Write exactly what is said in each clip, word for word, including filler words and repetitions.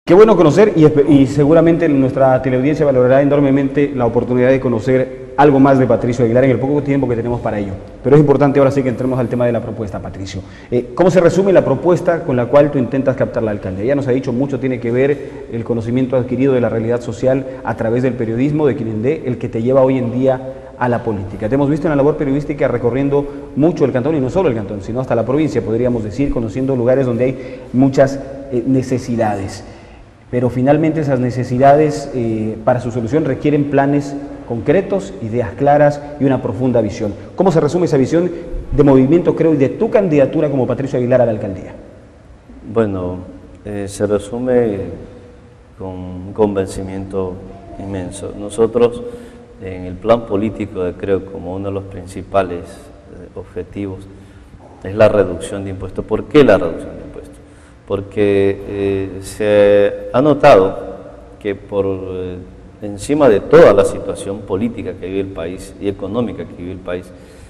Qué bueno conocer y, y seguramente nuestra teleaudiencia valorará enormemente la oportunidad de conocer algo más de Patricio Aguilar en el poco tiempo que tenemos para ello. Pero es importante ahora sí que entremos al tema de la propuesta, Patricio. Eh, ¿Cómo se resume la propuesta con la cual tú intentas captar la alcaldía? Ya nos ha dicho mucho tiene que ver el conocimiento adquirido de la realidad social a través del periodismo de Quinindé, el que te lleva hoy en día a la política. Te hemos visto en la labor periodística recorriendo mucho el cantón y no solo el cantón, sino hasta la provincia, podríamos decir, conociendo lugares donde hay muchas eh, necesidades. Pero finalmente esas necesidades eh, para su solución requieren planes concretos, ideas claras y una profunda visión. ¿Cómo se resume esa visión de movimiento, creo, y de tu candidatura como Patricio Aguilar a la alcaldía? Bueno, eh, se resume con un convencimiento inmenso. Nosotros, en el plan político, creo como uno de los principales eh, objetivos, es la reducción de impuestos. ¿Por qué la reducción de impuestos? Porque eh, se ha notado que por eh, encima de toda la situación política que vive el país y económica que vive el país,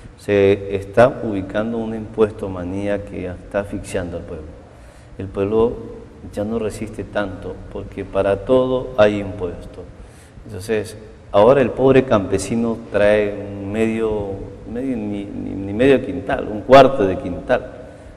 se está ubicando una impuesto manía que está asfixiando al pueblo. El pueblo ya no resiste tanto porque para todo hay impuesto. Entonces, ahora el pobre campesino trae un medio, medio ni, ni, ni medio quintal, un cuarto de quintal.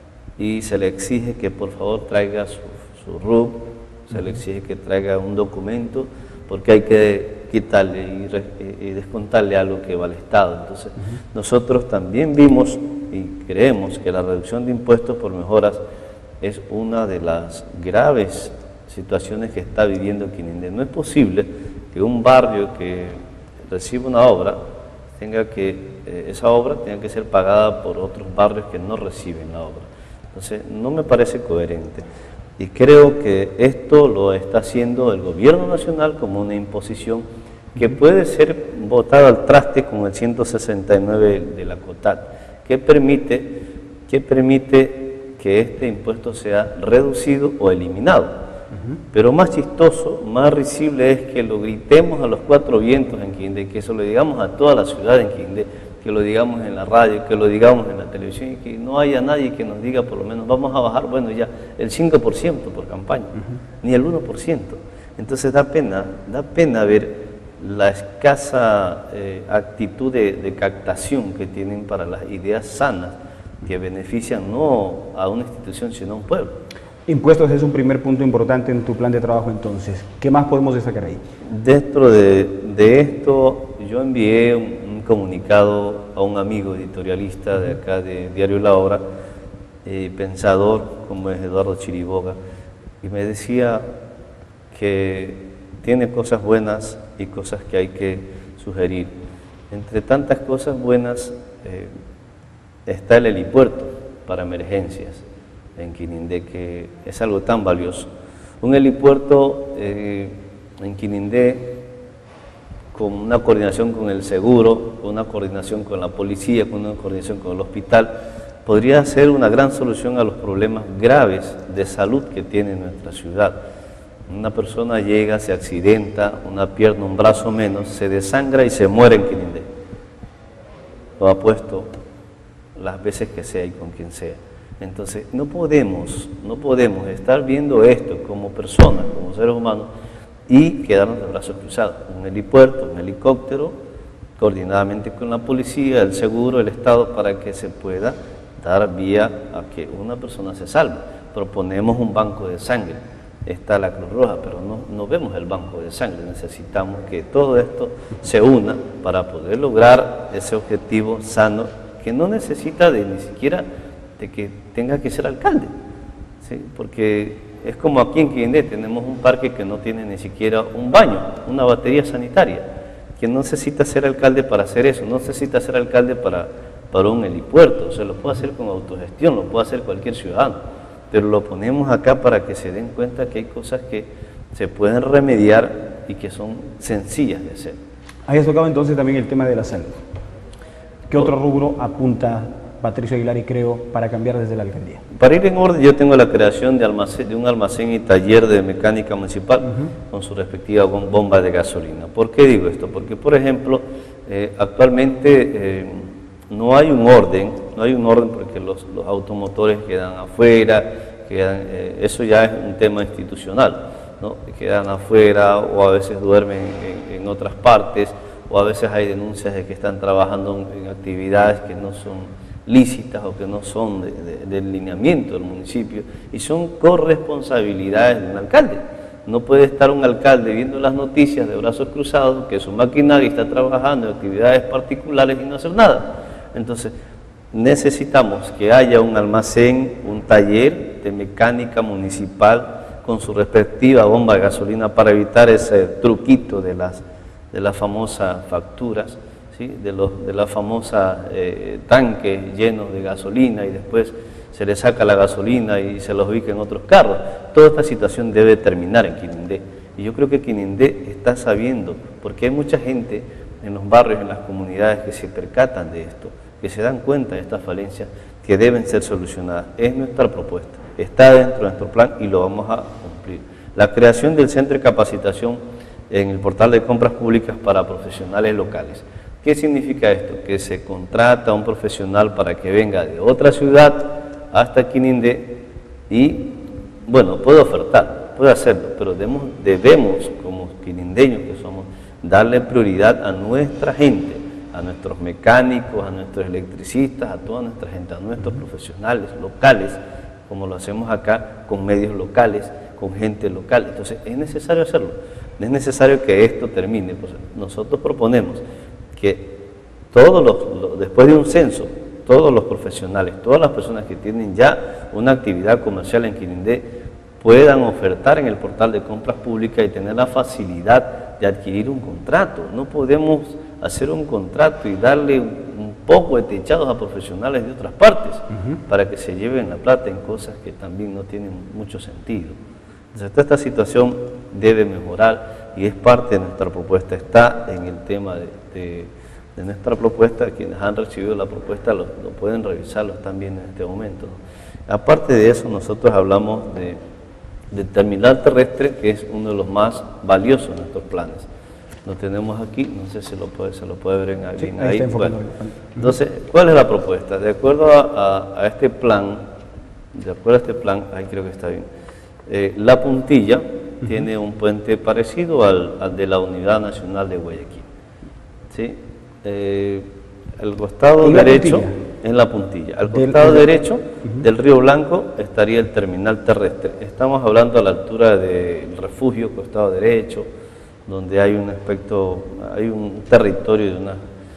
Y se le exige que por favor traiga su, su R U P, se le exige que traiga un documento, porque hay que quitarle y, re, y descontarle algo que va al Estado. Entonces, uh-huh. nosotros también vimos y creemos que la reducción de impuestos por mejoras es una de las graves situaciones que está viviendo Quinindé. No es posible que un barrio que recibe una obra, tenga que, eh, esa obra tenga que ser pagada por otros barrios que no reciben la obra. Entonces, no me parece coherente y creo que esto lo está haciendo el gobierno nacional como una imposición que puede ser botada al traste con el ciento sesenta y nueve de la COTAD, que permite, que permite que este impuesto sea reducido o eliminado. Uh-huh. Pero más chistoso, más risible es que lo gritemos a los cuatro vientos en Quinindé, que eso lo digamos a toda la ciudad en Quinindé, que lo digamos en la radio, que lo digamos en la televisión y que no haya nadie que nos diga por lo menos vamos a bajar, bueno ya, el cinco por ciento por campaña, uh-huh. ni el uno por ciento. Entonces da pena, da pena ver la escasa eh, actitud de, de captación que tienen para las ideas sanas que benefician no a una institución sino a un pueblo. Impuestos es un primer punto importante en tu plan de trabajo entonces. ¿Qué más podemos destacar ahí? Dentro de, de esto yo envié un, comunicado a un amigo editorialista de acá de Diario La Hora, eh, pensador como es Eduardo Chiriboga, y me decía que tiene cosas buenas y cosas que hay que sugerir. Entre tantas cosas buenas eh, está el helipuerto para emergencias en Quinindé, que es algo tan valioso. Un helipuerto eh, en Quinindé con una coordinación con el seguro, con una coordinación con la policía, con una coordinación con el hospital, podría ser una gran solución a los problemas graves de salud que tiene nuestra ciudad. Una persona llega, se accidenta, una pierna, un brazo menos, se desangra y se muere en Quinindé. Lo ha puesto las veces que sea y con quien sea. Entonces, no podemos, no podemos estar viendo esto como personas, como seres humanos, y quedarnos de brazos cruzados. Un helipuerto, un helicóptero, coordinadamente con la policía, el seguro, el Estado, para que se pueda dar vía a que una persona se salve. Proponemos un banco de sangre, está la Cruz Roja, pero no, no vemos el banco de sangre. Necesitamos que todo esto se una para poder lograr ese objetivo sano que no necesita de ni siquiera de que tenga que ser alcalde, ¿sí? Porque es como aquí en Quinindé, tenemos un parque que no tiene ni siquiera un baño, una batería sanitaria, que no necesita ser alcalde para hacer eso, no necesita ser alcalde para, para un helipuerto, se lo puede hacer con autogestión, lo puede hacer cualquier ciudadano, pero lo ponemos acá para que se den cuenta que hay cosas que se pueden remediar y que son sencillas de hacer. Ahí has tocado entonces también el tema de la salud. ¿Qué otro rubro apunta Patricio Aguilar y creo para cambiar desde la alcaldía? Para ir en orden, yo tengo la creación de, almacén, de un almacén y taller de mecánica municipal uh-huh. con su respectiva bomba de gasolina. ¿Por qué digo esto? Porque, por ejemplo, eh, actualmente eh, no hay un orden, no hay un orden porque los, los automotores quedan afuera, quedan, eh, eso ya es un tema institucional. ¿no? Quedan afuera o a veces duermen en, en otras partes, o a veces hay denuncias de que están trabajando en, en actividades que no son lícitas o que no son de, de, del lineamiento del municipio, y son corresponsabilidades de un alcalde. No puede estar un alcalde viendo las noticias de brazos cruzados, que su maquinaria está trabajando en actividades particulares y no hacer nada. Entonces, necesitamos que haya un almacén, un taller de mecánica municipal con su respectiva bomba de gasolina para evitar ese truquito de las, de las famosas facturas, ¿sí? de, los, de las famosas eh, tanques llenos de gasolina y después se le saca la gasolina y se los ubica en otros carros. Toda esta situación debe terminar en Quinindé. Y yo creo que Quinindé está sabiendo, porque hay mucha gente en los barrios, en las comunidades que se percatan de esto, que se dan cuenta de estas falencias que deben ser solucionadas. Es nuestra propuesta, está dentro de nuestro plan y lo vamos a cumplir. La creación del centro de capacitación en el portal de compras públicas para profesionales locales. ¿Qué significa esto? Que se contrata a un profesional para que venga de otra ciudad hasta Quinindé y, bueno, puede ofertar, puede hacerlo, pero debemos, debemos como quinindeños que somos, darle prioridad a nuestra gente, a nuestros mecánicos, a nuestros electricistas, a toda nuestra gente, a nuestros profesionales locales, como lo hacemos acá con medios locales, con gente local. Entonces es necesario hacerlo, es necesario que esto termine. Pues nosotros proponemos que todos los, los, después de un censo, todos los profesionales, todas las personas que tienen ya una actividad comercial en Quinindé puedan ofertar en el portal de compras públicas y tener la facilidad de adquirir un contrato. No podemos hacer un contrato y darle un poco de techados a profesionales de otras partes uh-huh. para que se lleven la plata en cosas que también no tienen mucho sentido. Entonces, toda esta situación debe mejorar y es parte de nuestra propuesta, está en el tema de, de, de nuestra propuesta. Quienes han recibido la propuesta lo, lo pueden revisar, lo están viendo en este momento, ¿no? Aparte de eso, nosotros hablamos de, de terminal terrestre, que es uno de los más valiosos de nuestros planes. Lo tenemos aquí, no sé si lo puede, se lo puede ver en sí, ahí. ahí. Bueno, entonces, ¿cuál es la propuesta? De acuerdo a, a, a este plan, de acuerdo a este plan, ahí creo que está bien, eh, La Puntilla uh-huh. tiene un puente parecido al, al de la Unidad Nacional de Guayaquil. ¿Sí? Eh, el costado derecho, en La Puntilla, al costado del, derecho uh-huh. del Río Blanco estaría el terminal terrestre. Estamos hablando a la altura del refugio, costado derecho, donde hay un aspecto, hay un territorio de unas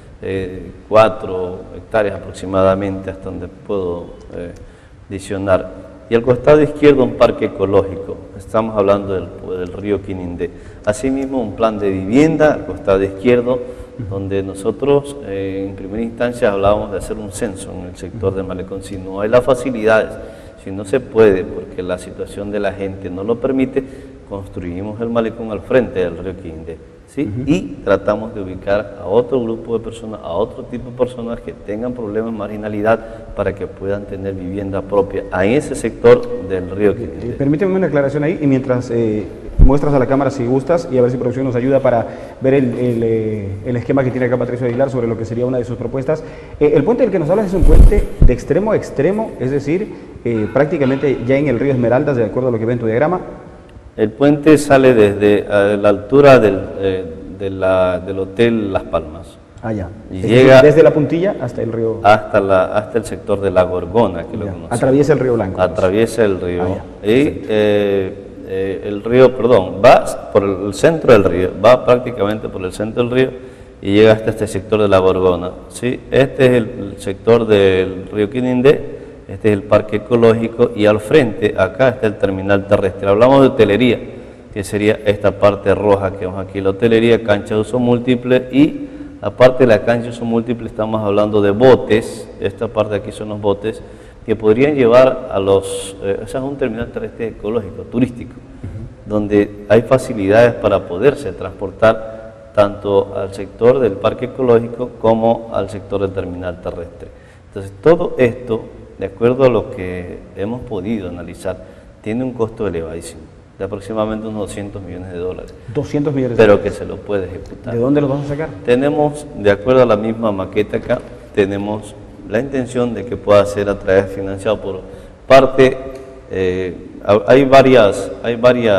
eh, cuatro hectáreas aproximadamente, hasta donde puedo eh, visionar. Y al costado izquierdo un parque ecológico, estamos hablando del, del río Quinindé. Asimismo un plan de vivienda al costado izquierdo, donde nosotros eh, en primera instancia hablábamos de hacer un censo en el sector del malecón. Si no hay las facilidades, si no se puede, porque la situación de la gente no lo permite, construimos el malecón al frente del río Quinindé, ¿sí? Uh-huh. Y tratamos de ubicar a otro grupo de personas, a otro tipo de personas que tengan problemas de marginalidad para que puedan tener vivienda propia en ese sector del río Quinindé. Eh, permíteme una aclaración ahí y mientras eh, muestras a la cámara si gustas y a ver si producción nos ayuda para ver el, el, eh, el esquema que tiene acá Patricio Aguilar sobre lo que sería una de sus propuestas. Eh, el puente del que nos hablas es un puente de extremo a extremo, es decir, eh, prácticamente ya en el río Esmeraldas, de acuerdo a lo que ve en tu diagrama. El puente sale desde a la altura del, eh, de la, del Hotel Las Palmas. Ah, ya. Y es llega desde La Puntilla hasta el río... Hasta, la, hasta el sector de La Gorgona, que lo conocemos. Atraviesa el río Blanco. Atraviesa el río. Ah, y eh, eh, el río, perdón, va por el centro del río, va prácticamente por el centro del río y llega hasta este sector de La Gorgona. ¿Sí? Este es el sector del río Quinindé. Este es el parque ecológico y al frente, acá está el terminal terrestre. Hablamos de hotelería, que sería esta parte roja que vemos aquí, la hotelería, cancha de uso múltiple, y aparte de la cancha de uso múltiple estamos hablando de botes. Esta parte de aquí son los botes que podrían llevar a los... Eh, o sea, es un terminal terrestre ecológico, turístico, uh-huh. donde hay facilidades para poderse transportar tanto al sector del parque ecológico como al sector del terminal terrestre. Entonces, todo esto, de acuerdo a lo que hemos podido analizar, tiene un costo elevadísimo, de aproximadamente unos doscientos millones de dólares. doscientos millones de dólares. Pero que se lo puede ejecutar. ¿De dónde los vamos a sacar? Tenemos, de acuerdo a la misma maqueta acá, tenemos la intención de que pueda ser a través financiado por parte, eh, hay varias, hay varias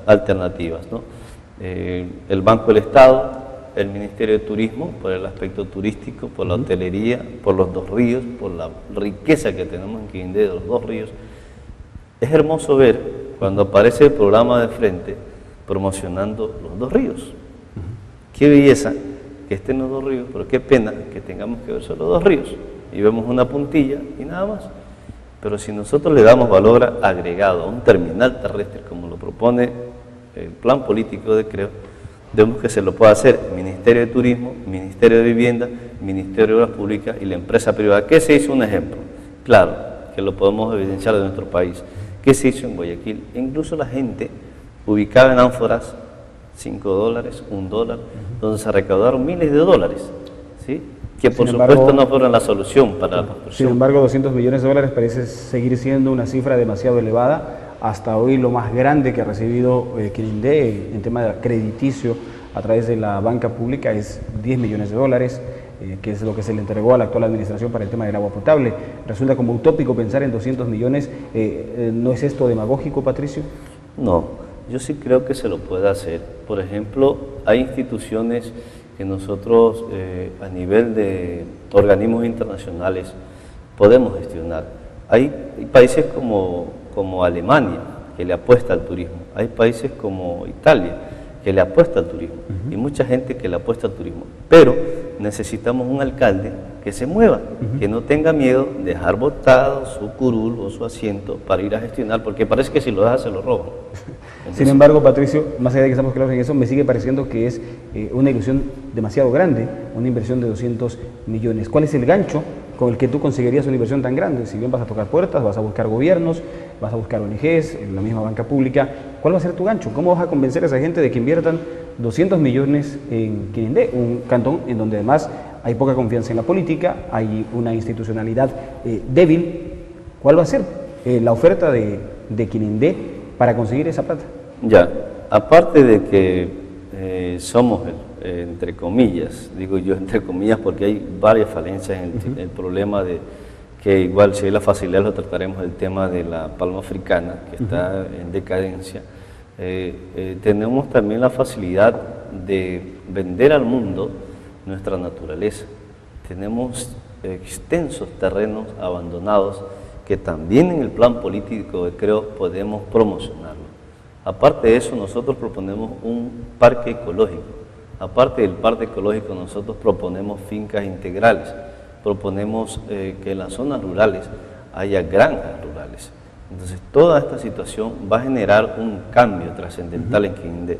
alternativas, ¿no? Eh, el Banco del Estado, el Ministerio de Turismo, por el aspecto turístico, por la hotelería, por los dos ríos, por la riqueza que tenemos en Quirindé de los dos ríos. Es hermoso ver cuando aparece el programa de frente promocionando los dos ríos. Uh-huh. Qué belleza que estén los dos ríos, pero qué pena que tengamos que ver solo dos ríos y vemos una puntilla y nada más. Pero si nosotros le damos valor agregado a un terminal terrestre como lo propone el plan político de Creo, vemos que se lo puede hacer el Ministerio de Turismo, Ministerio de Vivienda, Ministerio de Obras Públicas y la empresa privada. ¿Qué se hizo? Un ejemplo claro, que lo podemos evidenciar de nuestro país. ¿Qué se hizo en Guayaquil? Incluso la gente ubicaba en ánforas cinco dólares, un dólar, donde se recaudaron miles de dólares, ¿sí? Que por Sin embargo, supuesto no fueron la solución para la construcción. Sin embargo, doscientos millones de dólares parece seguir siendo una cifra demasiado elevada. Hasta hoy lo más grande que ha recibido eh, Quirindé en tema crediticio a través de la banca pública es diez millones de dólares, eh, que es lo que se le entregó a la actual administración para el tema del agua potable. Resulta como utópico pensar en doscientos millones. Eh, eh, ¿No es esto demagógico, Patricio? No, yo sí creo que se lo puede hacer. Por ejemplo, hay instituciones que nosotros eh, a nivel de organismos internacionales podemos gestionar. Hay, hay países como, como Alemania que le apuesta al turismo, hay países como Italia que le apuesta al turismo, uh-huh. y mucha gente que le apuesta al turismo, pero necesitamos un alcalde que se mueva, uh-huh. que no tenga miedo de dejar botado su curul o su asiento para ir a gestionar, porque parece que si lo deja se lo roban. Entonces, sin embargo, Patricio, más allá de que estamos claros en eso, me sigue pareciendo que es eh, una ilusión demasiado grande, una inversión de doscientos millones. ¿Cuál es el gancho con el que tú conseguirías una inversión tan grande? Si bien vas a tocar puertas, vas a buscar gobiernos, vas a buscar O N Ges, en la misma banca pública, ¿cuál va a ser tu gancho? ¿Cómo vas a convencer a esa gente de que inviertan doscientos millones en Quirindé, un cantón en donde además hay poca confianza en la política, hay una institucionalidad eh, débil? ¿Cuál va a ser eh, la oferta de, de Quirindé para conseguir esa plata? Ya, aparte de que eh, somos, eh, entre comillas, digo yo entre comillas porque hay varias falencias en el, uh-huh. el problema de que igual si hay la facilidad lo trataremos del tema de la palma africana que uh-huh. está en decadencia. Eh, eh, tenemos también la facilidad de vender al mundo nuestra naturaleza. Tenemos extensos terrenos abandonados que también en el plan político creo podemos promocionarlo. Aparte de eso, nosotros proponemos un parque ecológico. Aparte del parque ecológico, nosotros proponemos fincas integrales. Proponemos eh, que en las zonas rurales haya granjas rurales. Entonces, toda esta situación va a generar un cambio trascendental uh-huh. en Quirindé.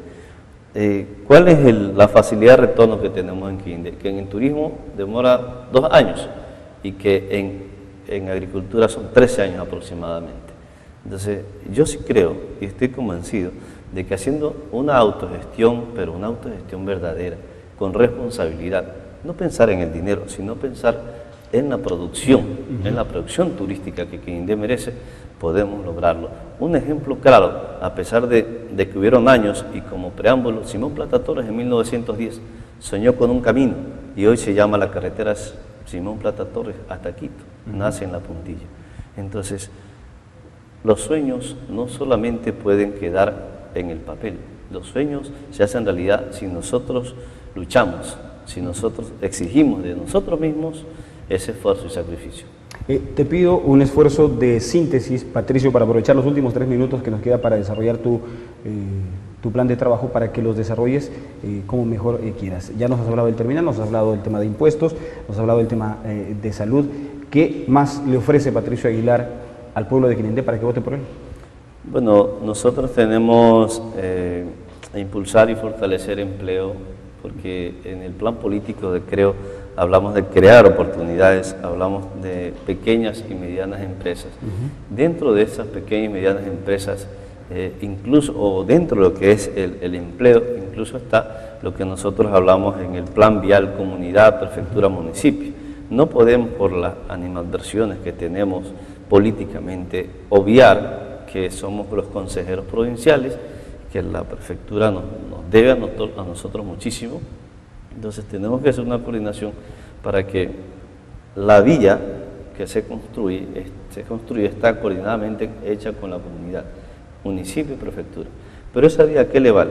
Eh, ¿Cuál es el, la facilidad de retorno que tenemos en Quirindé? Que en el turismo demora dos años y que en, en agricultura son trece años aproximadamente. Entonces, yo sí creo y estoy convencido de que haciendo una autogestión, pero una autogestión verdadera, con responsabilidad, no pensar en el dinero, sino pensar en la producción, uh-huh. en la producción turística que Quirindé merece, podemos lograrlo. Un ejemplo claro, a pesar de, de que hubieron años y como preámbulo, Simón Plata Torres en mil novecientos diez soñó con un camino y hoy se llama la carretera Simón Plata Torres hasta Quito, uh-huh. nace en la puntilla. Entonces, los sueños no solamente pueden quedar en el papel, los sueños se hacen realidad si nosotros luchamos, si nosotros exigimos de nosotros mismos ese esfuerzo y sacrificio. Eh, te pido un esfuerzo de síntesis, Patricio, para aprovechar los últimos tres minutos que nos queda para desarrollar tu, eh, tu plan de trabajo, para que los desarrolles eh, como mejor eh, quieras. Ya nos has hablado del terminal, nos has hablado del tema de impuestos, nos has hablado del tema eh, de salud. ¿Qué más le ofrece Patricio Aguilar al pueblo de Quirindé para que vote por él? Bueno, nosotros tenemos eh, impulsar y fortalecer empleo, porque en el plan político de Creo hablamos de crear oportunidades, hablamos de pequeñas y medianas empresas. Uh-huh. Dentro de esas pequeñas y medianas empresas, eh, incluso, o dentro de lo que es el, el empleo, incluso está lo que nosotros hablamos en el plan vial comunidad, prefectura, municipio. No podemos, por las animadversiones que tenemos políticamente, obviar que somos los consejeros provinciales, que la prefectura nos, nos debe a, noto, a nosotros muchísimo. Entonces tenemos que hacer una coordinación para que la vía que se construye, se construye está coordinadamente hecha con la comunidad, municipio y prefectura. Pero esa vía, ¿a qué le vale?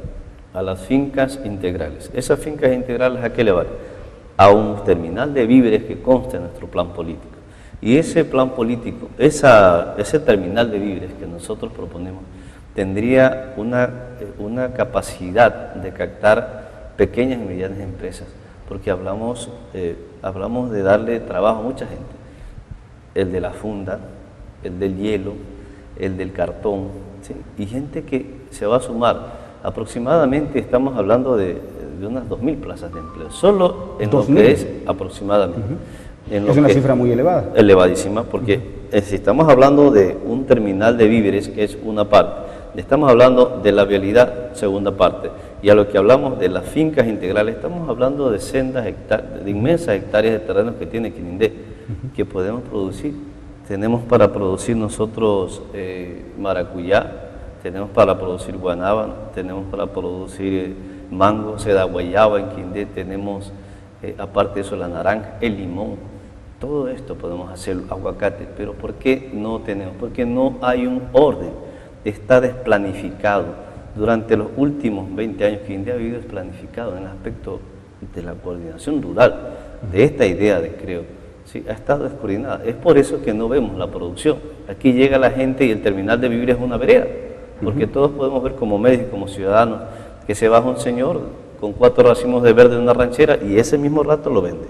A las fincas integrales. ¿Esas fincas integrales a qué le vale? A un terminal de víveres que consta en nuestro plan político. Y ese plan político, esa, ese terminal de víveres que nosotros proponemos, tendría una, una capacidad de captar pequeñas y medianas empresas, porque hablamos, eh, hablamos de darle trabajo a mucha gente. El de la funda, el del hielo, el del cartón, ¿sí? Y gente que se va a sumar. Aproximadamente estamos hablando de, de unas dos mil plazas de empleo, solo en lo que es aproximadamente. Uh-huh. En lo es una que, cifra muy elevada. Elevadísima, porque uh-huh. si estamos hablando de un terminal de víveres, que es una parte, estamos hablando de la vialidad, segunda parte, y a lo que hablamos de las fincas integrales, estamos hablando de sendas hectáreas, de inmensas hectáreas de terrenos que tiene Quinindé, uh-huh. que podemos producir. Tenemos para producir nosotros eh, maracuyá, tenemos para producir guanábana, tenemos para producir eh, mango, seda guayaba en Quindé, tenemos eh, aparte de eso la naranja, el limón, todo esto podemos hacer, aguacate, pero ¿por qué no tenemos? Porque no hay un orden, está desplanificado. Durante los últimos veinte años Quindé ha vivido desplanificado en el aspecto de la coordinación rural, de esta idea de creo. Sí, ha estado descoordinada. Es por eso que no vemos la producción. Aquí llega la gente y el terminal de víveres es una vereda, porque uh-huh. todos podemos ver como medios y como ciudadanos que se baja un señor con cuatro racimos de verde en una ranchera y ese mismo rato lo vende.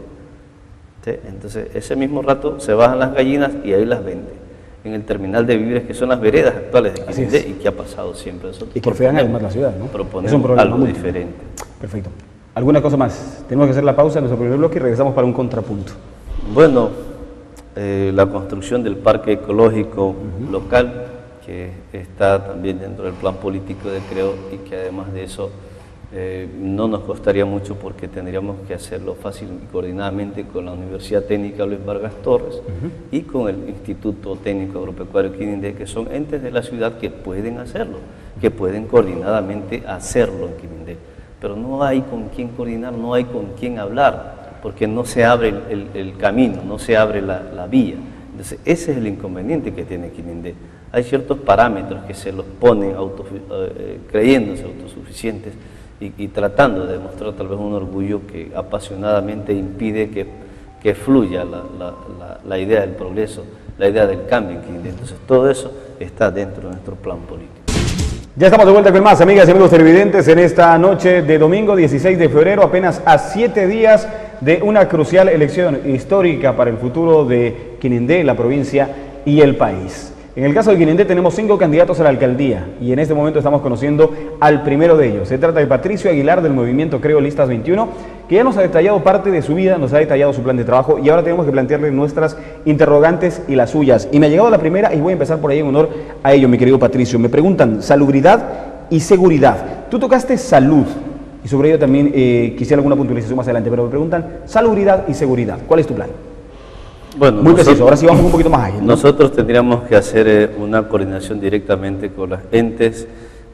¿Sí? Entonces ese mismo rato se bajan las gallinas y ahí las vende. En el terminal de víveres, que son las veredas actuales de Quindé y que ha pasado siempre. Nosotros y que fean además la ciudad, ¿no? Proponemos algo muy diferente. Perfecto. ¿Alguna cosa más? Tenemos que hacer la pausa en nuestro primer bloque y regresamos para un contrapunto. Bueno, eh, la construcción del parque ecológico uh-huh. local, que está también dentro del plan político de Creo y que además de eso eh, no nos costaría mucho porque tendríamos que hacerlo fácil y coordinadamente con la Universidad Técnica Luis Vargas Torres uh-huh. y con el Instituto Técnico Agropecuario Quinindé, que son entes de la ciudad que pueden hacerlo, que pueden coordinadamente hacerlo en Quinindé, pero no hay con quién coordinar, no hay con quién hablar, porque no se abre el, el, el camino, no se abre la, la vía. Entonces ese es el inconveniente que tiene Quinindé. Hay ciertos parámetros que se los ponen auto, eh, creyéndose autosuficientes y, y tratando de demostrar tal vez un orgullo que apasionadamente impide que, que fluya la, la, la, la idea del progreso, la idea del cambio en Quinindé. Entonces todo eso está dentro de nuestro plan político. Ya estamos de vuelta con más, amigas y amigos televidentes, en esta noche de domingo dieciséis de febrero, apenas a siete días de una crucial elección histórica para el futuro de Quinindé, la provincia y el país. En el caso de Quinindé tenemos cinco candidatos a la alcaldía y en este momento estamos conociendo al primero de ellos. Se trata de Patricio Aguilar del movimiento Creo Listas veintiuno, que ya nos ha detallado parte de su vida, nos ha detallado su plan de trabajo y ahora tenemos que plantearle nuestras interrogantes y las suyas. Y me ha llegado la primera y voy a empezar por ahí en honor a ello, mi querido Patricio. Me preguntan salubridad y seguridad. Tú tocaste salud y sobre ello también eh, quisiera alguna puntualización más adelante, pero me preguntan salubridad y seguridad. ¿Cuál es tu plan? Bueno, muy preciso, ahora sí vamos un poquito más allá, ¿no? Nosotros tendríamos que hacer eh, una coordinación directamente con los entes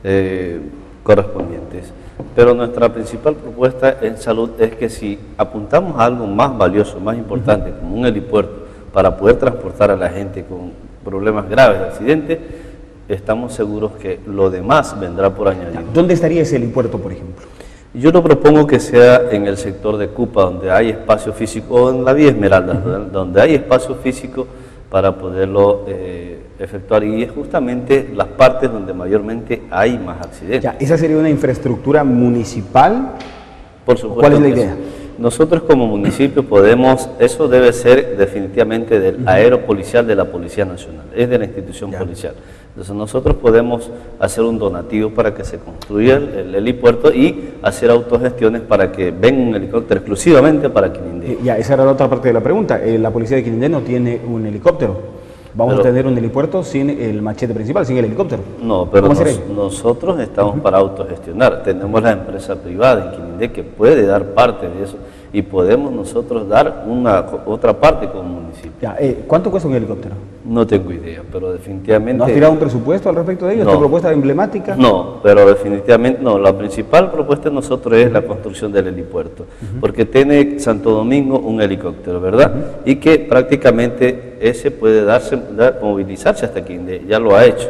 eh, correspondientes, pero nuestra principal propuesta en salud es que si apuntamos a algo más valioso, más importante, uh-huh. como un helipuerto, para poder transportar a la gente con problemas graves de accidente, estamos seguros que lo demás vendrá por añadir. ¿Dónde estaría ese helipuerto, por ejemplo? Yo lo propongo que sea en el sector de Cupa, donde hay espacio físico, o en la Vía Esmeralda, uh-huh. donde hay espacio físico para poderlo eh, efectuar. Y es justamente las partes donde mayormente hay más accidentes. Ya, ¿esa sería una infraestructura municipal? Por supuesto. ¿Cuál es la idea? Nosotros como municipio podemos, eso debe ser definitivamente del uh-huh. aeropolicial de la Policía Nacional, es de la institución ya. policial. Entonces nosotros podemos hacer un donativo para que se construya el, el helipuerto y hacer autogestiones para que venga un helicóptero exclusivamente para Quinindé. Eh, ya, esa era la otra parte de la pregunta. Eh, la policía de Quinindé no tiene un helicóptero. Vamos pero, a tener un helipuerto sin el machete principal, sin el helicóptero. No, pero nos, nosotros estamos uh-huh. para autogestionar. Tenemos la empresa privada en Quinindé que puede dar parte de eso y podemos nosotros dar una otra parte como municipio. Ya, eh, ¿cuánto cuesta un helicóptero? No tengo idea, pero definitivamente... ¿No has tirado un presupuesto al respecto de ello? No. ¿Es tu propuesta emblemática? No, pero definitivamente no. La principal propuesta de nosotros es la construcción del helipuerto, uh-huh. porque tiene Santo Domingo un helicóptero, ¿verdad? Uh-huh. Y que prácticamente ese puede darse, dar, movilizarse hasta Quindé, ya lo ha hecho.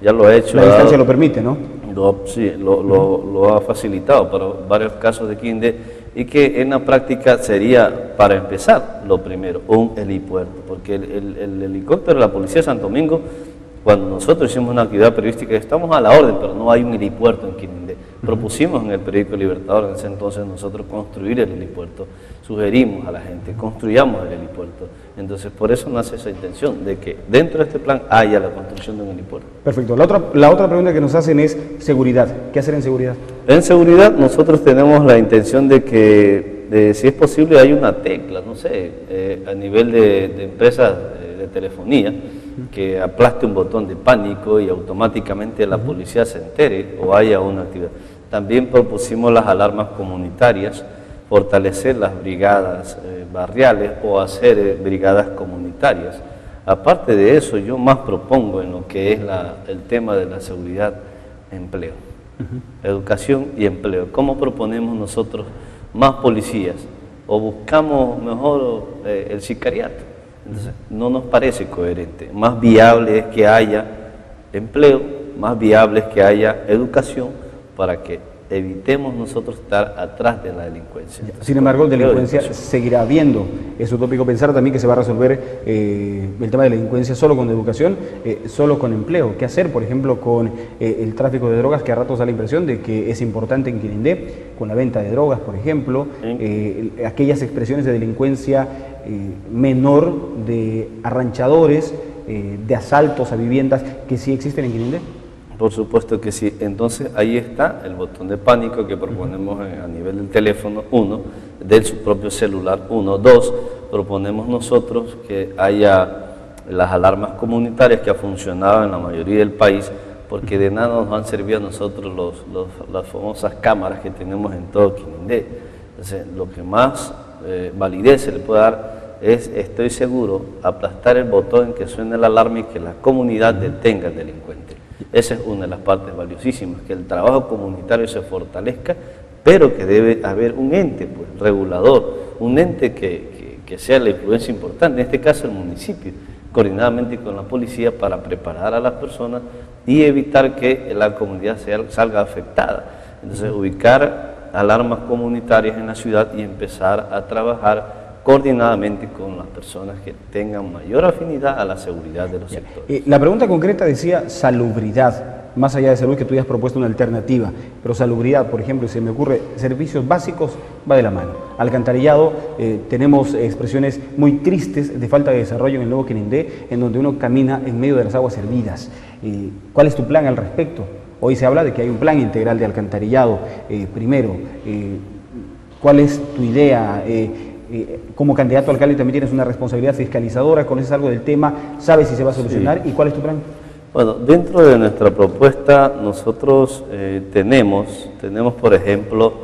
ya lo ha hecho. La distancia lo permite, ¿no? Lo, sí, lo, lo, lo ha facilitado para varios casos de Quindé, y que en la práctica sería, para empezar, lo primero, un helipuerto, porque el, el, el helicóptero de la Policía de Santo Domingo, cuando nosotros hicimos una actividad periodística, estamos a la orden, pero no hay un helipuerto en Quindé. Propusimos en el periódico Libertador, en ese entonces, nosotros construir el helipuerto. Sugerimos a la gente, construyamos el helipuerto. Entonces, por eso nace esa intención, de que dentro de este plan haya la construcción de un helipuerto. Perfecto. La otra, la otra pregunta que nos hacen es seguridad. ¿Qué hacer en seguridad? En seguridad, nosotros tenemos la intención de que, de, si es posible, hay una tecla, no sé, eh, a nivel de, de empresas de, de telefonía, que aplaste un botón de pánico y automáticamente la policía se entere o haya una actividad. También propusimos las alarmas comunitarias, fortalecer las brigadas eh, barriales o hacer eh, brigadas comunitarias. Aparte de eso, yo más propongo en lo que es la, el tema de la seguridad, empleo, uh-huh. educación y empleo. ¿Cómo proponemos nosotros más policías? ¿O buscamos mejor eh, el sicariato? Entonces, no nos parece coherente. Más viable es que haya empleo, más viable es que haya educación, para que evitemos nosotros estar atrás de la delincuencia. Entonces, sin embargo, delincuencia seguirá habiendo. Es utópico pensar también que se va a resolver eh, el tema de la delincuencia solo con educación, eh, solo con empleo. ¿Qué hacer, por ejemplo, con eh, el tráfico de drogas, que a ratos da la impresión de que es importante en Quirindé, con la venta de drogas, por ejemplo, eh, aquellas expresiones de delincuencia eh, menor de arranchadores, eh, de asaltos a viviendas que sí existen en Quirindé? Por supuesto que sí. Entonces ahí está el botón de pánico que proponemos a nivel del teléfono, uno, del su propio celular, uno, dos, proponemos nosotros que haya las alarmas comunitarias que ha funcionado en la mayoría del país, porque de nada nos han servido a nosotros los, los, las famosas cámaras que tenemos en todo Quirindé. Entonces, lo que más eh, validez se le puede dar es, estoy seguro, aplastar el botón en que suene la alarma y que la comunidad detenga al delincuente. Esa es una de las partes valiosísimas, que el trabajo comunitario se fortalezca, pero que debe haber un ente pues, regulador, un ente que, que, que sea la influencia importante, en este caso el municipio, coordinadamente con la policía, para preparar a las personas y evitar que la comunidad sea, salga afectada. Entonces, ubicar alarmas comunitarias en la ciudad y empezar a trabajar coordinadamente con las personas que tengan mayor afinidad a la seguridad de los sectores. Eh, la pregunta concreta decía salubridad, más allá de salud, que tú ya has propuesto una alternativa, pero salubridad, por ejemplo, se me ocurre, servicios básicos, va de la mano. Alcantarillado, eh, tenemos expresiones muy tristes de falta de desarrollo en el Nuevo Quirindé, en donde uno camina en medio de las aguas hervidas. Eh, ¿Cuál es tu plan al respecto? Hoy se habla de que hay un plan integral de alcantarillado. Eh, primero, eh, ¿cuál es tu idea? Eh, Eh, como candidato a alcalde también tienes una responsabilidad fiscalizadora, conoces algo del tema, sabes si se va a solucionar, sí. ¿Y cuál es tu plan? Bueno, dentro de nuestra propuesta nosotros eh, tenemos, tenemos por ejemplo,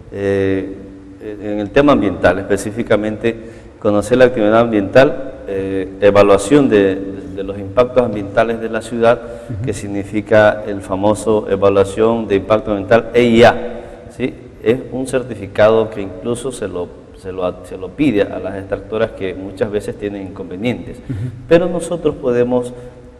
eh, en el tema ambiental específicamente, conocer la actividad ambiental, eh, evaluación de, de, de los impactos ambientales de la ciudad, uh-huh. que significa el famoso evaluación de impacto ambiental E I A, ¿sí? Es un certificado que incluso se lo Se lo, se lo pide a las extractoras que muchas veces tienen inconvenientes. Uh-huh. Pero nosotros podemos,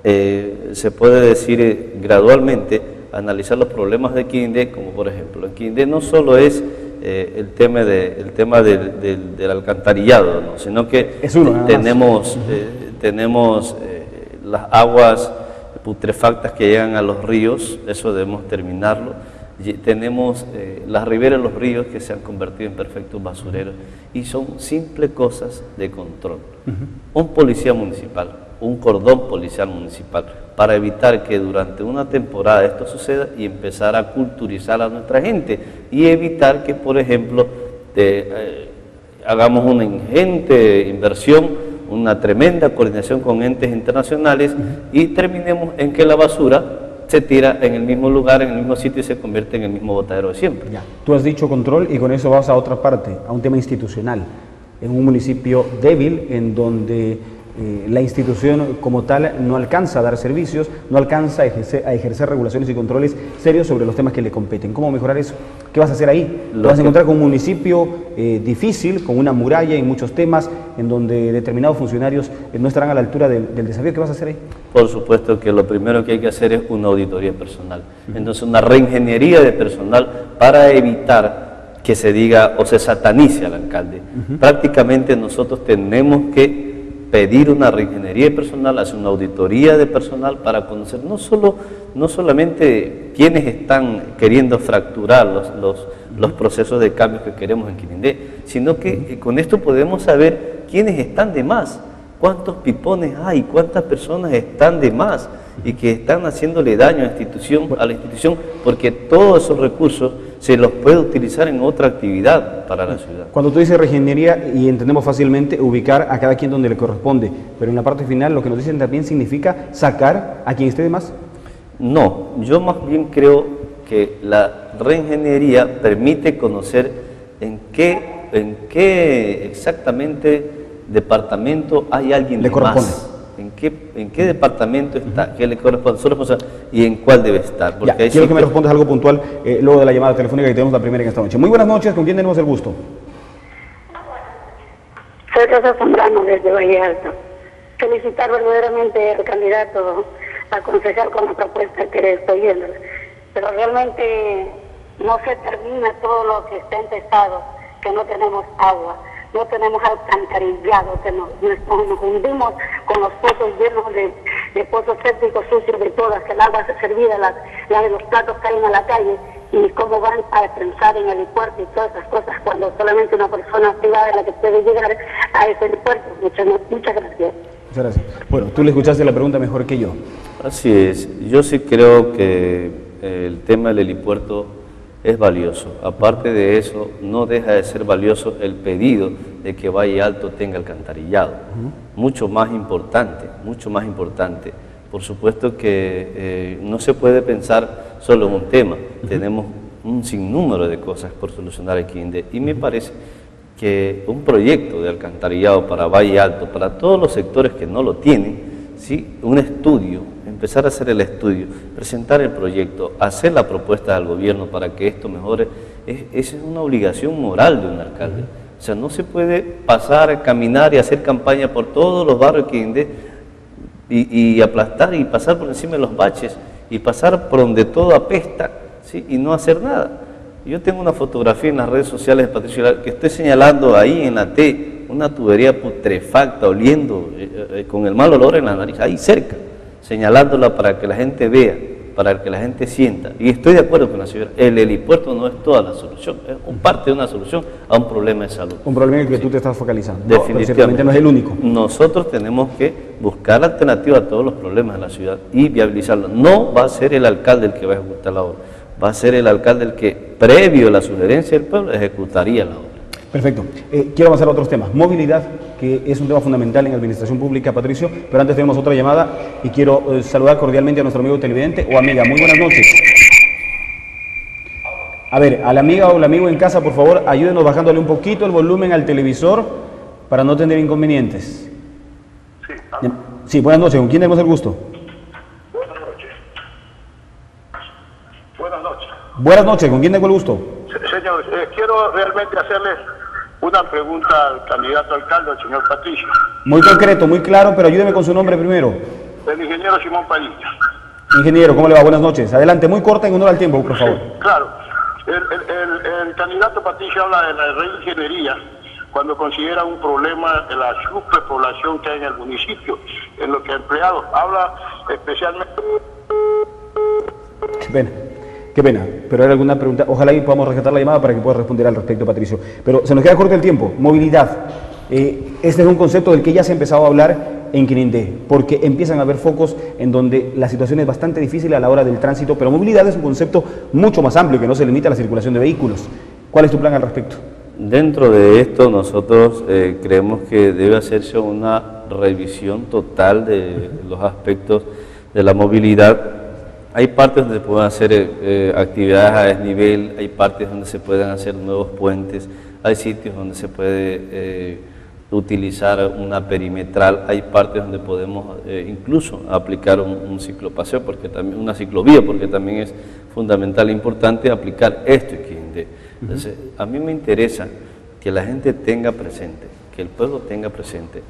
eh, se puede decir eh, gradualmente, analizar los problemas de Quirindé, como por ejemplo, en Quirindé no solo es eh, el tema, de, el tema del, del, del alcantarillado, ¿no? Sino que es uno, tenemos, eh, tenemos eh, las aguas putrefactas que llegan a los ríos, eso debemos terminarlo. Tenemos eh, las riberas de los ríos que se han convertido en perfectos basureros y son simples cosas de control. Uh-huh. Un policía municipal, un cordón policial municipal, para evitar que durante una temporada esto suceda y empezar a culturizar a nuestra gente y evitar que, por ejemplo, de, eh, hagamos una ingente inversión, una tremenda coordinación con entes internacionales uh-huh. y terminemos en que la basura se tira en el mismo lugar, en el mismo sitio y se convierte en el mismo botadero de siempre. Ya. Tú has dicho control y con eso vas a otra parte, a un tema institucional. En un municipio débil, en donde eh, la institución como tal no alcanza a dar servicios, no alcanza a ejercer, a ejercer regulaciones y controles serios sobre los temas que le competen. ¿Cómo mejorar eso? ¿Qué vas a hacer ahí? Lo vas a encontrar con un municipio eh, difícil, con una muralla en muchos temas, en donde determinados funcionarios eh, no estarán a la altura del, del desafío. ¿Qué vas a hacer ahí? Por supuesto que lo primero que hay que hacer es una auditoría personal. Entonces, una reingeniería de personal para evitar que se diga o se satanice al alcalde. Uh-huh. Prácticamente nosotros tenemos que pedir una reingeniería de personal, hacer una auditoría de personal para conocer no solo no solamente quiénes están queriendo fracturar los, los, los procesos de cambio que queremos en Quirindé, sino que, que con esto podemos saber quiénes están de más, cuántos pipones hay, cuántas personas están de más y que están haciéndole daño a la institución, a la institución porque todos esos recursos se los puede utilizar en otra actividad para la ciudad. Cuando tú dices reingeniería, y entendemos fácilmente ubicar a cada quien donde le corresponde, pero en la parte final lo que nos dicen también significa sacar a quien esté de más. No, yo más bien creo que la reingeniería permite conocer en qué, en qué exactamente departamento hay alguien le de corresponde. Más. ¿En qué, ¿En qué departamento está? Uh-huh. ¿Qué le corresponde? Su responsabilidad y en cuál debe estar. Porque ya, quiero sitios... que me respondas algo puntual eh, luego de la llamada telefónica que tenemos la primera en esta noche. Muy buenas noches, ¿con quién tenemos el gusto? Soy Rosa Zambrano desde Valle Alto. Felicitar verdaderamente al candidato a concejal con la propuesta que estoy viendo. Pero realmente no se termina todo lo que está empezado, que no tenemos agua. No tenemos alcantarillado, que nos, nos, nos hundimos con los pozos llenos de, de pozos sépticos sucios de todas, que el agua se servida, la, la de los platos caen a la calle, y cómo van a pensar en el helipuerto y todas esas cosas, cuando solamente una persona privada es la que puede llegar a ese helipuerto. Muchas, muchas gracias. Muchas gracias. Bueno, tú le escuchaste la pregunta mejor que yo. Así es, yo sí creo que el tema del helipuerto es valioso. Aparte de eso, no deja de ser valioso el pedido de que Valle Alto tenga alcantarillado. Uh-huh. Mucho más importante, mucho más importante. Por supuesto que eh, no se puede pensar solo en un tema. Uh-huh. Tenemos un sinnúmero de cosas por solucionar aquí en Quirindé. Y me parece que un proyecto de alcantarillado para Valle Alto, para todos los sectores que no lo tienen, ¿sí? Un estudio, empezar a hacer el estudio, presentar el proyecto, hacer la propuesta al gobierno para que esto mejore, es, esa es una obligación moral de un alcalde. O sea, no se puede pasar, caminar y hacer campaña por todos los barrios de Quirindé y, y aplastar y pasar por encima de los baches y pasar por donde todo apesta, ¿sí? Y no hacer nada. Yo tengo una fotografía en las redes sociales de Patricio que estoy señalando ahí en la T, una tubería putrefacta, oliendo, eh, eh, con el mal olor en la nariz, ahí cerca, señalándola para que la gente vea, para que la gente sienta. Y estoy de acuerdo con la señora, el helipuerto no es toda la solución, es un parte de una solución a un problema de salud. Un problema en el que sí. Tú te estás focalizando. Definitivamente. No, no es el único. Nosotros tenemos que buscar alternativas a todos los problemas de la ciudad y viabilizarlo. No va a ser el alcalde el que va a ejecutar la obra, va a ser el alcalde el que, previo a la sugerencia del pueblo, ejecutaría la obra. Perfecto. Eh, quiero avanzar a otros temas. Movilidad, que es un tema fundamental en administración pública, Patricio, pero antes tenemos otra llamada y quiero eh, saludar cordialmente a nuestro amigo televidente o amiga. Muy buenas noches. A ver, a la amiga o el amigo en casa, por favor, ayúdenos bajándole un poquito el volumen al televisor para no tener inconvenientes. Sí, sí, buenas noches. ¿Con quién tenemos el gusto? Buenas noches. Buenas noches. Buenas noches. ¿Con quién tengo el gusto? Señor, eh, quiero realmente hacerles una pregunta al candidato alcalde, al señor Patricio. Muy concreto, muy claro, pero ayúdeme con su nombre primero. El ingeniero Simón Padilla. Ingeniero, ¿cómo le va? Buenas noches. Adelante, muy corta en honor al tiempo, por favor. Sí, claro. El, el, el, el candidato Patricio habla de la reingeniería cuando considera un problema de la superpoblación que hay en el municipio, en lo que empleados habla especialmente... Qué pena. Qué pena, pero era alguna pregunta. Ojalá y podamos rescatar la llamada para que pueda responder al respecto, Patricio. Pero se nos queda corto el tiempo. Movilidad. Eh, este es un concepto del que ya se ha empezado a hablar en Quirindé, porque empiezan a haber focos en donde la situación es bastante difícil a la hora del tránsito, pero movilidad es un concepto mucho más amplio que no se limita a la circulación de vehículos. ¿Cuál es tu plan al respecto? Dentro de esto nosotros eh, creemos que debe hacerse una revisión total de los aspectos de la movilidad. Hay partes donde se pueden hacer eh, actividades a desnivel, hay partes donde se pueden hacer nuevos puentes, hay sitios donde se puede eh, utilizar una perimetral, hay partes donde podemos eh, incluso aplicar un, un ciclopaseo, porque también, una ciclovía, porque también es fundamental e importante aplicar esto en Quirindé. Entonces, a mí me interesa que la gente tenga presente, que el pueblo tenga presente,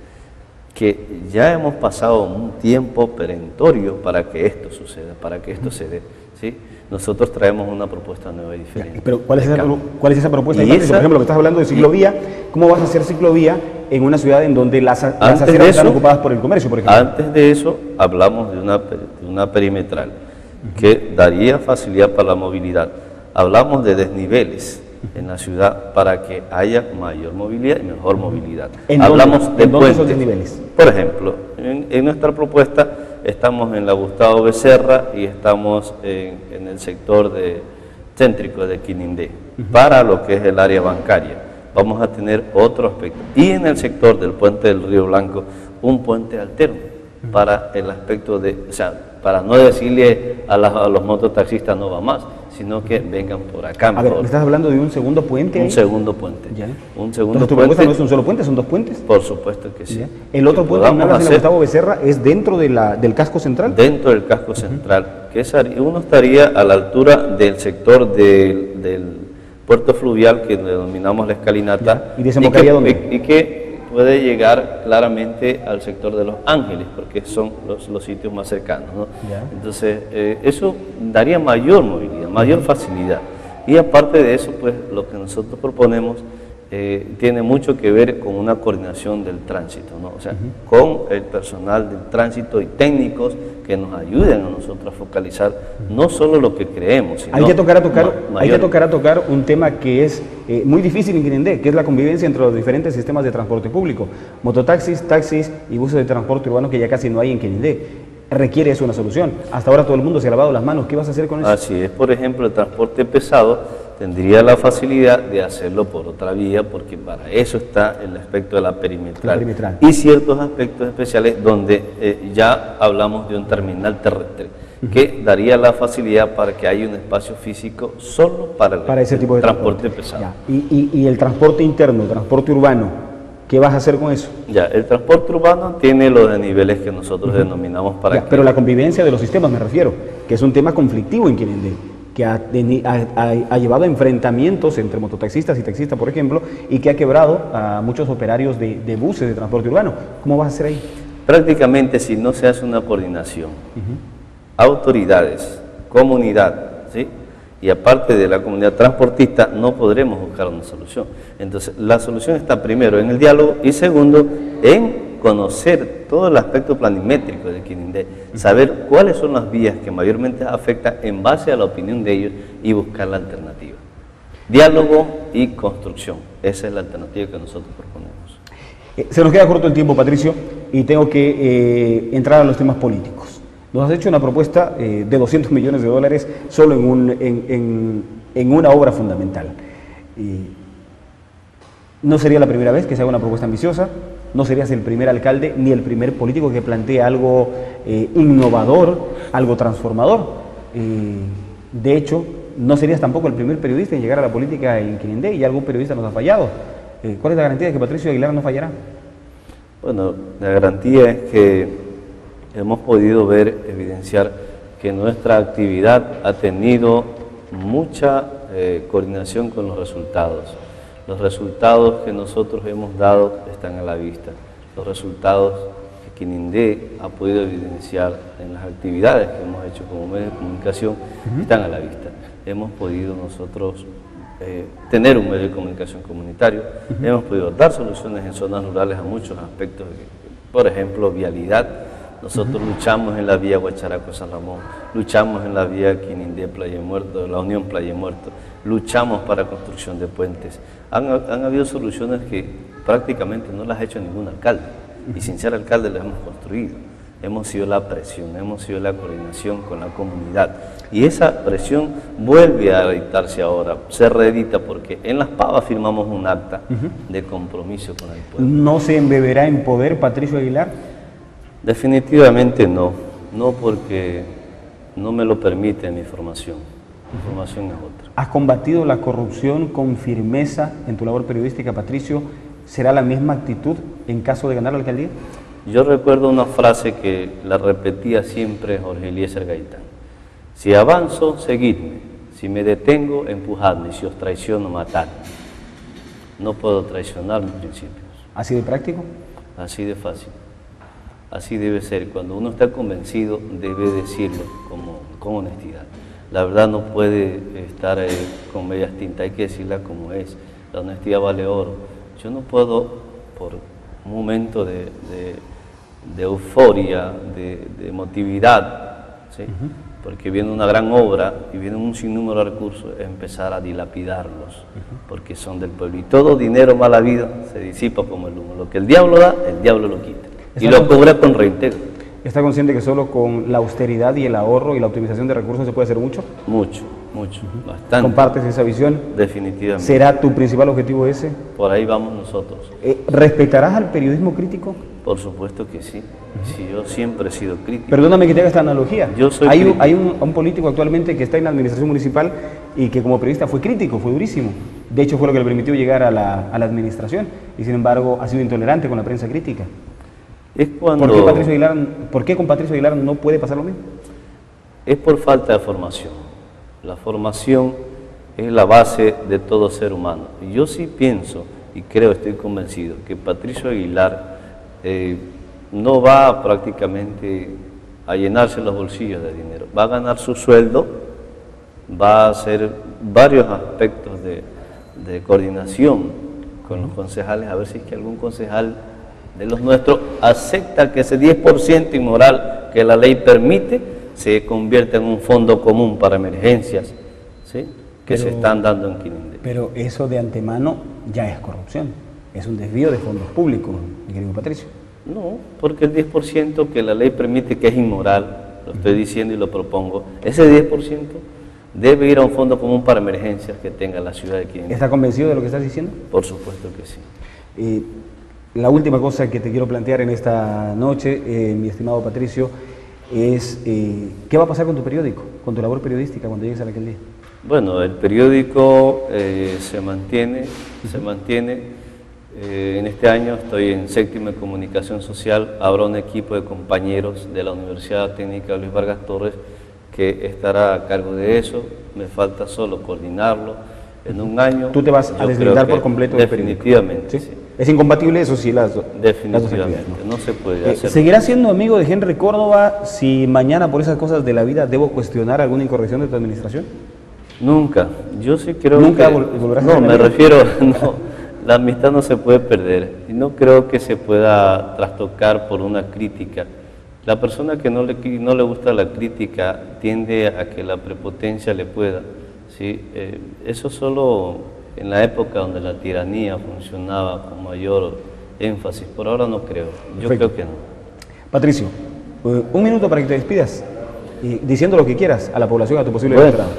que ya hemos pasado un tiempo perentorio para que esto suceda, para que esto se dé, ¿sí? Nosotros traemos una propuesta nueva y diferente. Pero ¿cuál es, esa, ¿cuál es esa propuesta? Y esa, por ejemplo, que estás hablando de ciclovía, ¿cómo vas a hacer ciclovía en una ciudad en donde las, las aceras eso, están ocupadas por el comercio, por ejemplo? Antes de eso, hablamos de una, de una perimetral uh-huh. que daría facilidad para la movilidad. Hablamos de desniveles uh-huh. en la ciudad para que haya mayor movilidad y mejor movilidad. ¿En Hablamos dónde, de ¿en dónde puentes. Esos desniveles? Por ejemplo, en, en nuestra propuesta estamos en la Gustavo Becerra y estamos en, en el sector de, céntrico de Quirindé, uh-huh. para lo que es el área bancaria. Vamos a tener otro aspecto. Y en el sector del puente del Río Blanco, un puente alterno, uh-huh. para el aspecto de, o sea, para no decirle a, la, a los mototaxistas no va más, sino que vengan por acá. A ver, ¿me estás hablando de un segundo puente? Un ahí? segundo puente. ¿Ya? Un segundo Entonces, ¿tu puente. propuesta no es un solo puente, son dos puentes? Por supuesto que sí. ¿Ya? ¿El otro que puente que me hablas en la hacer Gustavo Becerra es dentro de la, del casco central? Dentro del casco central, uh-huh. que es, uno estaría a la altura del sector de, del puerto fluvial que denominamos la escalinata. ¿Ya? ¿Y desembocaría dónde? Y, y que puede llegar claramente al sector de Los Ángeles, porque son los, los sitios más cercanos, ¿no? ¿Ya? Entonces, eh, eso daría mayor movilidad, mayor uh-huh. facilidad. Y aparte de eso, pues lo que nosotros proponemos eh, tiene mucho que ver con una coordinación del tránsito, ¿no? O sea, uh-huh. con el personal del tránsito y técnicos que nos ayuden a nosotros a focalizar uh-huh. no solo lo que creemos, sino hay que tocar a tocar, ma- hay que tocar a tocar un tema que es eh, muy difícil en Quirindé, que es la convivencia entre los diferentes sistemas de transporte público, mototaxis, taxis y buses de transporte urbano que ya casi no hay en Quirindé. Requiere eso una solución. Hasta ahora todo el mundo se ha lavado las manos. ¿Qué vas a hacer con eso? Así es, por ejemplo, el transporte pesado tendría la facilidad de hacerlo por otra vía, porque para eso está el aspecto de la perimetral, la perimetral. y ciertos aspectos especiales donde eh, ya hablamos de un terminal terrestre, uh-huh. que daría la facilidad para que haya un espacio físico solo para el, para ese tipo de transporte, transporte pesado. Y, y, y el transporte interno, transporte urbano, ¿qué vas a hacer con eso? Ya, el transporte urbano tiene los desniveles que nosotros uh-huh. denominamos para ya, que... Pero la convivencia de los sistemas me refiero, que es un tema conflictivo en Quirindé, que ha, ha, ha llevado a enfrentamientos entre mototaxistas y taxistas, por ejemplo, y que ha quebrado a muchos operarios de, de buses de transporte urbano. ¿Cómo vas a hacer ahí? Prácticamente, si no se hace una coordinación, uh-huh. autoridades, comunidad, ¿sí? y aparte de la comunidad transportista, no podremos buscar una solución. Entonces, la solución está primero en el diálogo y segundo, en conocer todo el aspecto planimétrico de Quirindé, saber cuáles son las vías que mayormente afectan en base a la opinión de ellos y buscar la alternativa. Diálogo y construcción, esa es la alternativa que nosotros proponemos. Eh, se nos queda corto el tiempo, Patricio, y tengo que eh, entrar a los temas políticos. Nos has hecho una propuesta eh, de doscientos millones de dólares solo en, un, en, en, en una obra fundamental. Y no sería la primera vez que se haga una propuesta ambiciosa, no serías el primer alcalde ni el primer político que plantee algo eh, innovador, algo transformador. Eh, de hecho, no serías tampoco el primer periodista en llegar a la política en Quirindé y algún periodista nos ha fallado. Eh, ¿Cuál es la garantía de que Patricio Aguilar no fallará? Bueno, la garantía es que hemos podido ver, evidenciar que nuestra actividad ha tenido mucha eh, coordinación con los resultados. Los resultados que nosotros hemos dado están a la vista. Los resultados que Quirindé ha podido evidenciar en las actividades que hemos hecho como medio de comunicación uh-huh. están a la vista. Hemos podido nosotros eh, tener un medio de comunicación comunitario, uh-huh. hemos podido dar soluciones en zonas rurales a muchos aspectos, por ejemplo, vialidad. Nosotros uh-huh. luchamos en la vía Guacharaco-San Ramón, luchamos en la vía Quirindé-Playa Muerto, la Unión Playa Muerto, luchamos para construcción de puentes. Han, han habido soluciones que prácticamente no las ha hecho ningún alcalde, uh-huh. y sin ser alcalde las hemos construido. Hemos sido la presión, hemos sido la coordinación con la comunidad. Y esa presión vuelve a editarse ahora, se reedita porque en Las Pavas firmamos un acta uh-huh. de compromiso con el pueblo. ¿No se embeberá en poder Patricio Aguilar? Definitivamente no, no porque no me lo permite mi formación, mi uh-huh. formación es otra. ¿Has combatido la corrupción con firmeza en tu labor periodística, Patricio, ¿será la misma actitud en caso de ganar la alcaldía? Yo recuerdo una frase que la repetía siempre Jorge Eliezer Gaitán. Si avanzo, seguidme. Si me detengo, empujadme. Si os traiciono, matadme. No puedo traicionar mis principios. ¿Así de práctico? Así de fácil. Así debe ser. Cuando uno está convencido, debe decirlo como, con honestidad. La verdad no puede estar eh, con medias tintas, hay que decirla como es. La honestidad vale oro. Yo no puedo, por un momento de, de, de euforia, de, de emotividad, ¿sí? Uh-huh. Porque viene una gran obra y viene un sinnúmero de recursos, empezar a dilapidarlos, uh-huh. porque son del pueblo. Y todo dinero mal habido se disipa como el humo. Lo que el diablo da, el diablo lo quita. Y lo cubre con reintegro. ¿Está consciente que solo con la austeridad y el ahorro y la optimización de recursos se puede hacer mucho? Mucho, mucho, uh-huh. bastante. ¿Compartes esa visión? Definitivamente. ¿Será tu principal objetivo ese? Por ahí vamos nosotros. Eh, ¿Respetarás al periodismo crítico? Por supuesto que sí. Uh-huh. Sí, yo siempre he sido crítico. Perdóname que te haga esta analogía. Yo soy hay crítico. Un, hay un, un político actualmente que está en la administración municipal y que como periodista fue crítico, fue durísimo. De hecho fue lo que le permitió llegar a la, a la administración y sin embargo ha sido intolerante con la prensa crítica. Es cuando... ¿Por qué, Patricio Aguilar, ¿Por qué con Patricio Aguilar no puede pasar lo mismo? Es por falta de formación. La formación es la base de todo ser humano. Y yo sí pienso, y creo, estoy convencido, que Patricio Aguilar eh, no va prácticamente a llenarse los bolsillos de dinero. Va a ganar su sueldo, va a hacer varios aspectos de, de coordinación con los concejales, a ver si es que algún concejal de los nuestros acepta que ese diez por ciento inmoral que la ley permite se convierta en un fondo común para emergencias, ¿sí? que pero, se están dando en Quinindé. Pero eso de antemano ya es corrupción, es un desvío de fondos públicos, mi querido Patricio. No, porque el diez por ciento que la ley permite, que es inmoral, lo estoy diciendo y lo propongo, ese diez por ciento debe ir a un fondo común para emergencias que tenga la ciudad de Quinindé. ¿Está convencido de lo que estás diciendo? Por supuesto que sí. Eh, La última cosa que te quiero plantear en esta noche, eh, mi estimado Patricio, es eh, ¿qué va a pasar con tu periódico, con tu labor periodística cuando llegues a la alcaldía? Bueno, el periódico eh, se mantiene, se mantiene. Eh, en este año estoy en séptimo de comunicación social, habrá un equipo de compañeros de la Universidad Técnica Luis Vargas Torres que estará a cargo de eso, me falta solo coordinarlo. En un año... ¿Tú te vas a deslindar por completo del periódico? Definitivamente, ¿Sí? ¿Sí? ¿Es incompatible eso sí las, definitivamente, las no se puede eh, hacer. ¿Seguirás siendo amigo de Henry Córdoba si mañana por esas cosas de la vida debo cuestionar alguna incorrección de tu administración? Nunca, yo sí creo ¿Nunca que... vol volverás no, a me refiero, no, la amistad no se puede perder y no creo que se pueda trastocar por una crítica. La persona que no le, no le gusta la crítica tiende a que la prepotencia le pueda. Sí, eh, eso solo en la época donde la tiranía funcionaba con mayor énfasis. Por ahora no creo, yo Perfecto. creo que no. Patricio, eh, un minuto para que te despidas, y diciendo lo que quieras a la población, a tu posible bueno, electorado.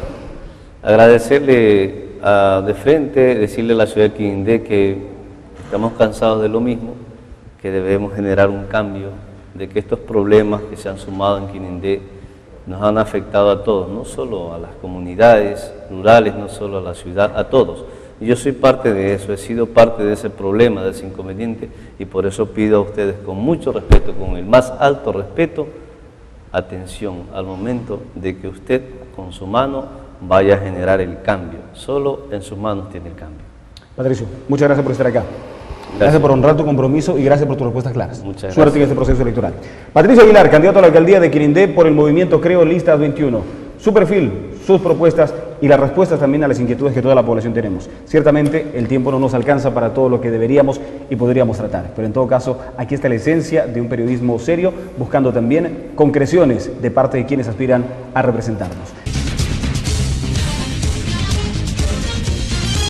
Agradecerle a, de frente, decirle a la ciudad de Quinindé que estamos cansados de lo mismo, que debemos generar un cambio, de que estos problemas que se han sumado en Quinindé nos han afectado a todos, no solo a las comunidades rurales, no solo a la ciudad, a todos. Y yo soy parte de eso, he sido parte de ese problema, de ese inconveniente, y por eso pido a ustedes con mucho respeto, con el más alto respeto, atención al momento de que usted con su mano vaya a generar el cambio. Solo en sus manos tiene el cambio. Patricio, muchas gracias por estar acá. Gracias. gracias por honrar tu compromiso y gracias por tus respuestas claras. Muchas gracias. Suerte en este proceso electoral. Patricio Aguilar, candidato a la alcaldía de Quinindé por el movimiento Creo Listas veintiuno. Su perfil, sus propuestas y las respuestas también a las inquietudes que toda la población tenemos. Ciertamente el tiempo no nos alcanza para todo lo que deberíamos y podríamos tratar, pero en todo caso aquí está la esencia de un periodismo serio, buscando también concreciones de parte de quienes aspiran a representarnos.